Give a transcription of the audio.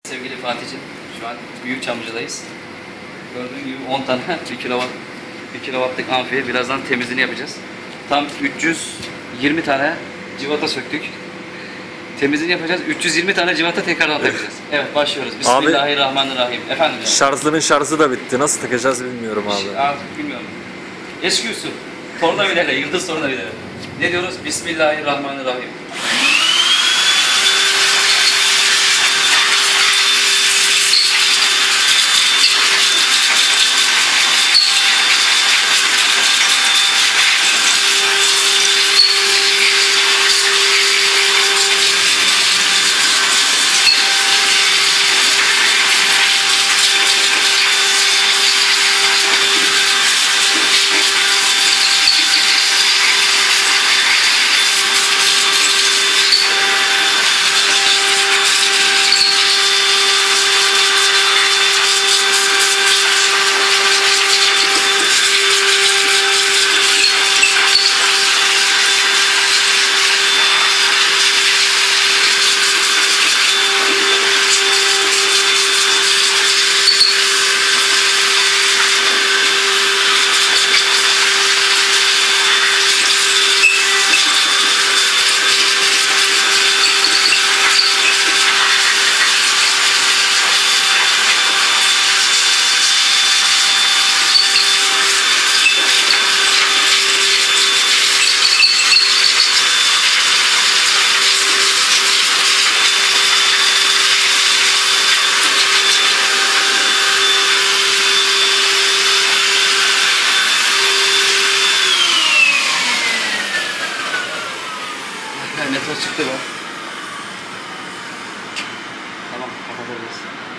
Sevgili Fatih'ciğim, şu an Büyükçamlıca'dayız. Gördüğün gibi 10 tane 1 kilowattlık amfiye birazdan temizliğini yapacağız. Tam 320 tane civata söktük. Temizliğini yapacağız. 320 tane civata tekrardan takacağız. Evet, başlıyoruz. Bismillahirrahmanirrahim. Efendim canım. Şarjların şarjı da bitti. Nasıl takacağız bilmiyorum abi. Artık bilmiyorum. Eski usul. Tornavidayla, yıldız tornavidayla. Ne diyoruz? Bismillahirrahmanirrahim. Metal çıktı be. Tamam, kapatabiliriz.